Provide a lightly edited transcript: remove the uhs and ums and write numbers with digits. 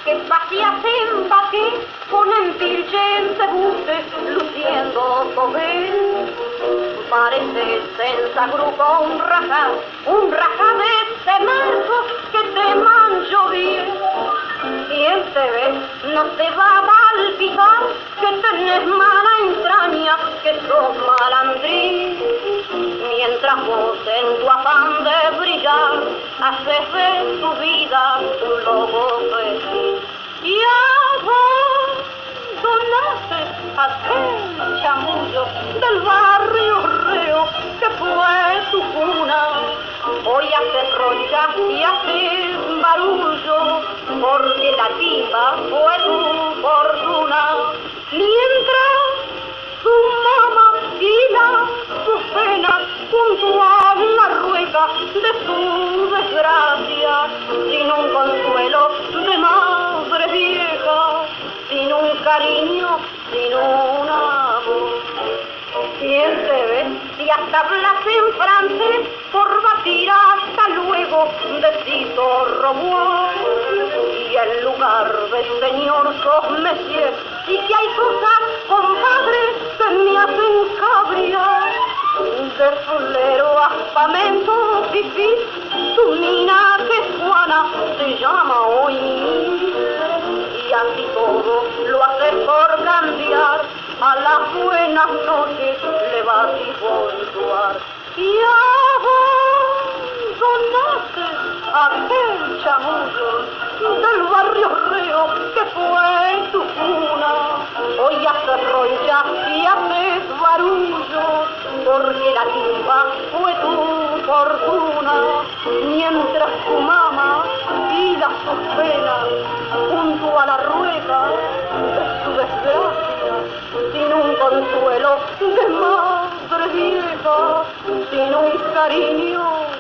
que paseas en baque con empilchente buste luciendo sobre. Pareces en Sagruco un raja de ese marco que te manchó bien. Quien te ve no te va a palpitar que tenés mala entraña, que sos malandrín. Mientras vos en tu afán de brillar haces de tu vida un lobo feliz. Y a vos donaste aquel chamullo del barrio Reo que fue tu cuna. Hoy haces roncha y haces barullo porque la timba fue tu fortuna. Mientras su mamá hila sus penas junto a la rueca de su desgracia, sin un consuelo de madre vieja, sin un cariño, sin un amor. ¿Quién te ve si hasta hablas en francés por batir hasta luego decís roboir? Y en lugar de señor sos monsieur, y que hay cosas, compadre, que me hacen cabrear. De solero a espamento fifí, tu mina que es Juana se llama hoy Mimi. Y así todo lo haces por cambiar, a las buenas noches le vas a puntuar. Y abandonaste aquel chamullo del barrio Reo que fue tu cuna. Hoy haces roncha y haces barullo porque la timba fue tu fortuna. Mientras tu mamá hila sus penas junto a la rueca de su desgracia, sin un consuelo de madre vieja, sin un cariño